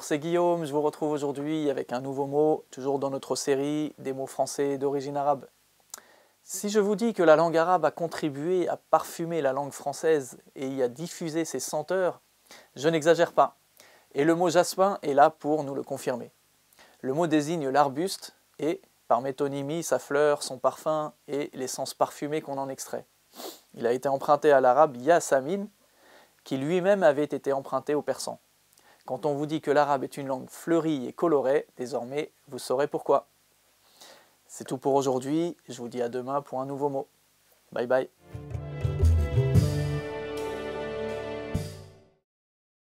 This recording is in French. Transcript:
c'est Guillaume, je vous retrouve aujourd'hui avec un nouveau mot, toujours dans notre série des mots français d'origine arabe. Si je vous dis que la langue arabe a contribué à parfumer la langue française et y a diffusé ses senteurs, je n'exagère pas. Et le mot jasmin est là pour nous le confirmer. Le mot désigne l'arbuste et, par métonymie, sa fleur, son parfum et l'essence parfumée qu'on en extrait. Il a été emprunté à l'arabe yasamin, qui lui-même avait été emprunté au persan. Quand on vous dit que l'arabe est une langue fleurie et colorée, désormais vous saurez pourquoi. C'est tout pour aujourd'hui, je vous dis à demain pour un nouveau mot. Bye bye.